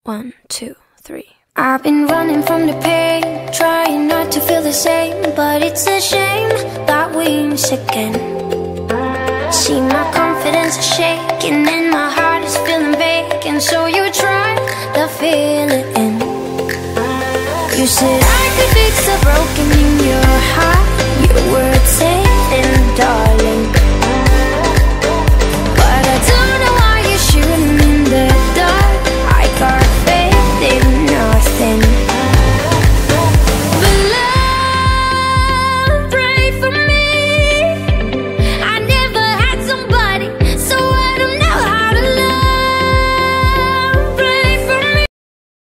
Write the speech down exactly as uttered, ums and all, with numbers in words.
One, two, three. I've been running from the pain, trying not to feel the same, but it's a shame that we miss again. See, my confidence is shaking and my heart is feeling vacant, so you try to fill it in. You said I could fix the broken in your heart. Your words say